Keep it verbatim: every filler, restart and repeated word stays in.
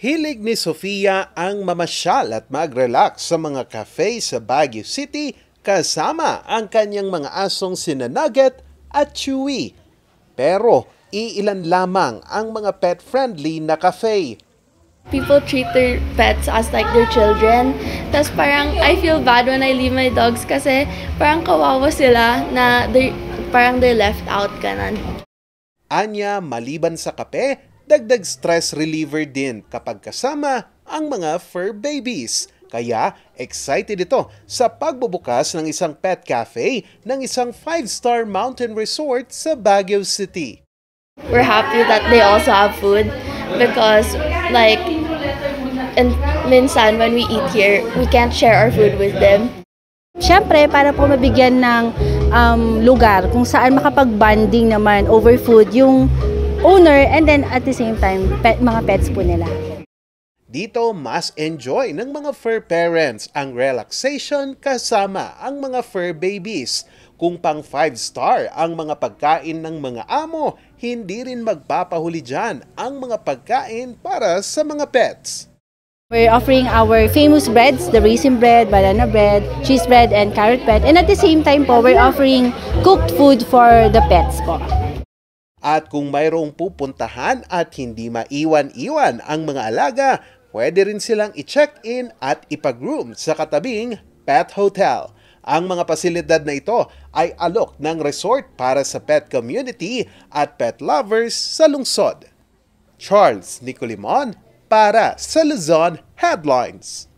Hilig ni Sofia ang mamasyal at mag-relax sa mga cafe sa Baguio City kasama ang kanyang mga asong sina Nugget at Chewy. Pero iilan lamang ang mga pet-friendly na cafe. People treat their pets as like their children. Tapos parang I feel bad when I leave my dogs kasi parang kawawa sila na they, parang they're left out kanan. Anya, maliban sa kape, dagdag stress reliever din kapag kasama ang mga fur babies. Kaya excited ito sa pagbubukas ng isang pet cafe ng isang five-star mountain resort sa Baguio City. We're happy that they also have food because like and minsan when we eat here, we can't share our food with them. Siyempre, para po mabigyan ng um, lugar kung saan makapag-bonding naman over food yung owner and then at the same time, pet, mga pets po nila. Dito, mas enjoy ng mga fur parents ang relaxation kasama ang mga fur babies. Kung pang five-star ang mga pagkain ng mga amo, hindi rin magpapahuli dyan ang mga pagkain para sa mga pets. We're offering our famous breads, the raisin bread, banana bread, cheese bread, and carrot bread. And at the same time po, we're offering cooked food for the pets po. At kung mayroong pupuntahan at hindi maiwan-iwan ang mga alaga, pwede rin silang i-check-in at ipag-room sa katabing pet hotel. Ang mga pasilidad na ito ay alok ng resort para sa pet community at pet lovers sa lungsod. Charles Nicolimon para sa Luzon Headlines.